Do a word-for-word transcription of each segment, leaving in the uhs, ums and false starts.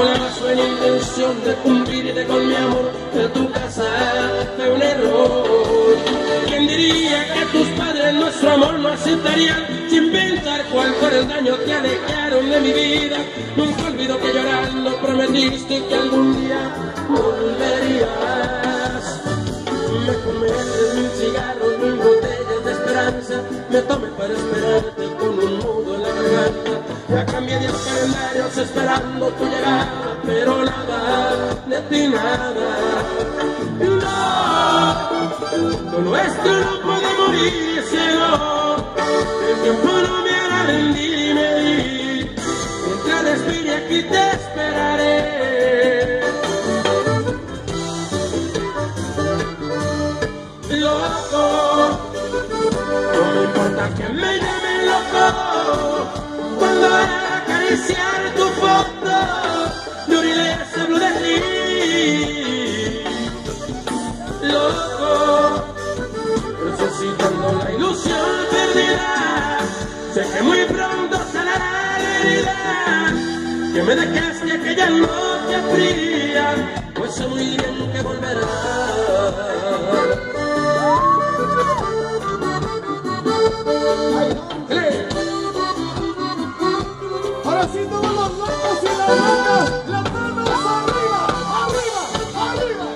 volabas en intención de cumplirte con mi amor, de tu casa fue un error. ¿Quién diría que tus padres nuestro amor no aceptarían? Sin pensar cuál fue el daño que alejaron de mi vida. Nunca olvido que llorando prometiste que algún día volverías. Me fumé mil cigarros, mil botellas de esperanza, me tomé para esperarte con un nudo en la garganta. Ya cambié diez calendarios esperando tu llegada, pero nada, de ti nada. No, lo nuestro no puede morirse, no. El tiempo no me hará rendir y medir. Mientras respire aquí te esperaré. Loco, no me importa que me llamen loco. Cuando haga acariciar tu foto, lloraré, se hablo de ti. Loco, resucitando la ilusión perdida. Sé que muy pronto sanará la herida que me dejaste aquella noche fría, pues sé muy bien que volverá. Ahora sí, todos los locos y las locas, las manos arriba, arriba, arriba.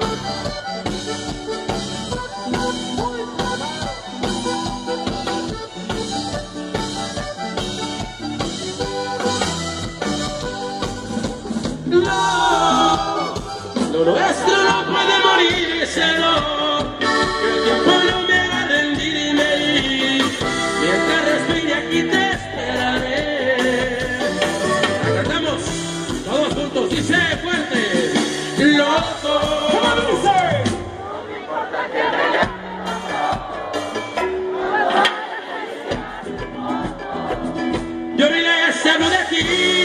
No, lo nuestro no puede morirse, no. Que el tiempo no me haga rendir y me ir. Mientras respire aquí te esperaré. La cantamos todos juntos, dice fuerte. Loco. ¿Cómo dice? Yo vine se hablo de ti.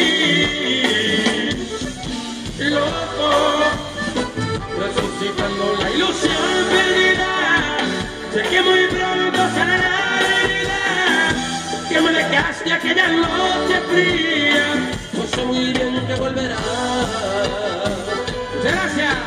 Loco, resucitando la ilusión perdida. Sé que muy pronto sanará la herida que me dejaste aquella noche fría. No sé muy bien que volverá. Muchas gracias.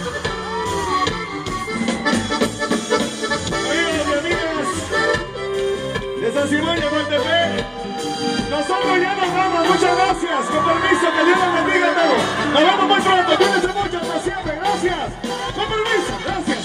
Amigos y amigas de San Simón de Montepec, nosotros ya nos vamos. Muchas gracias. Con permiso, que Dios los bendiga a todos. Nos vemos muy pronto. Cuídense mucho. Hasta siempre. Gracias. Con permiso. Gracias.